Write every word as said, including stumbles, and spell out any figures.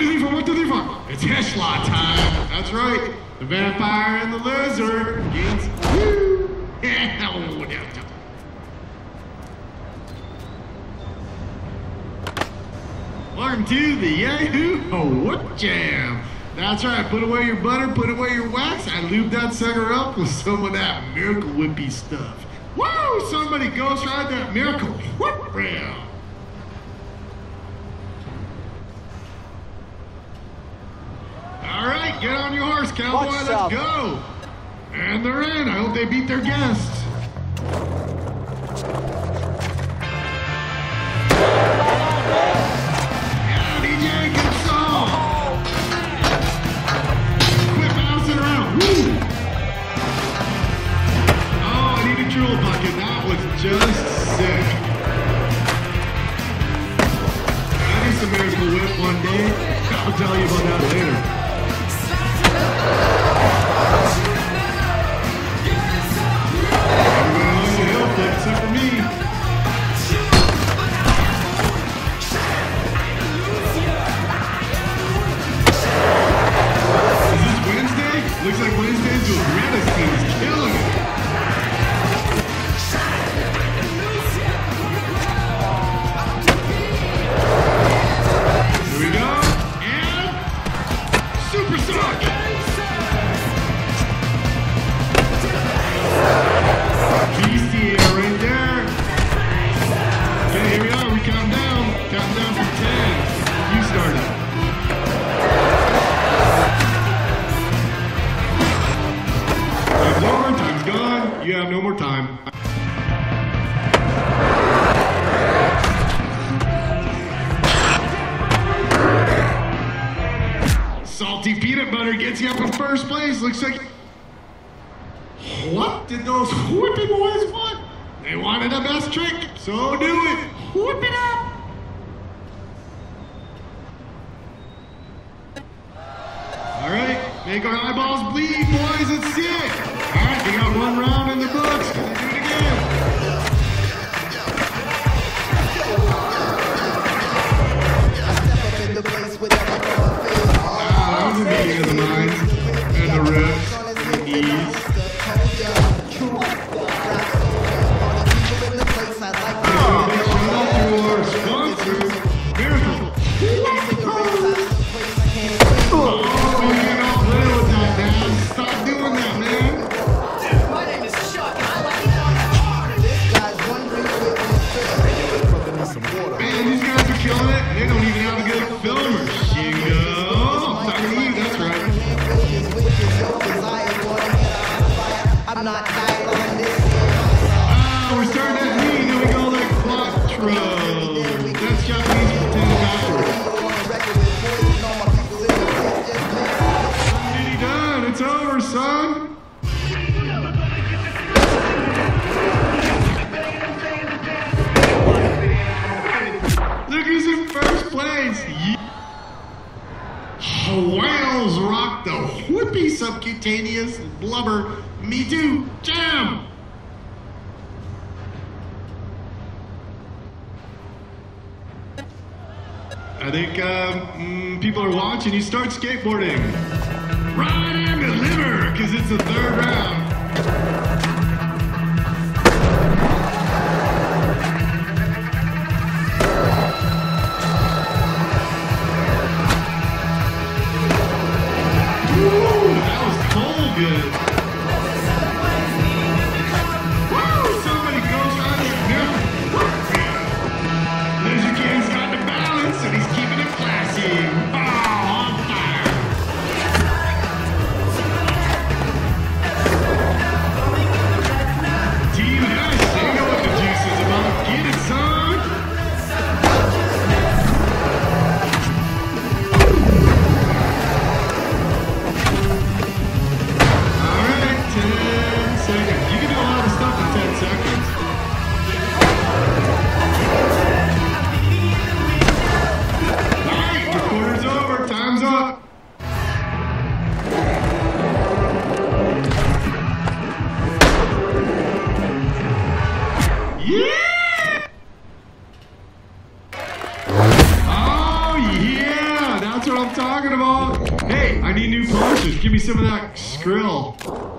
two, three, four, one, two, three, four. It's Heshla time. That's right. The vampire and the lizard gains. Woo! Welcome to the Yahoo What Jam. That's right. Put away your butter, put away your wax. I lubed that sucker up with some of that Miracle Whippy stuff. Woo! Somebody go try that Miracle Whip Rail. All right, get on your horse, cowboy. What's Let's up? go. And they're in. I hope they beat their guests. Yeah, D J, good song. Quit bouncing around. Woo. Oh, I need a jewel bucket. That was just sick. I need some Miracle Whip one day. I'll tell you about that later. Everybody likes a hill flip except for me. Is this Wednesday? Looks like Wednesdays with Greta's team is killing it. Here we go. And Super Sock. Beastie right there. Okay, here we are. We count down. Count down from ten. You started. Time's over. Time's gone. You have no more time. Salty peanut butter gets you up in first place. Looks like. What did those whippy boys want? They wanted a best trick, so do it. Whip it up. All right, make our eyeballs bleed, boys. Let's see it. All right, we got one round in the books. Can we do it again? Ah, that was a meeting of the minds and the ribs and the knees. I'm not dying on this. Ah, we're starting at me. Now we go like quattro. That's Japanese for ten backwards. Nearly done. It's over, son. Look who's in first place. Whales rock the whippy subcutaneous blubber. Me too. Jam. I think um, mm, people are watching. You start skateboarding. Ride and deliver, because it's the third round. Ooh, that was cold good. Woo! Somebody goes on there. Lizard King's got the balance and he's keeping it classy. Oh, on fire. I'm talking about. Hey, I need new polishers. Give me some of that Skrill.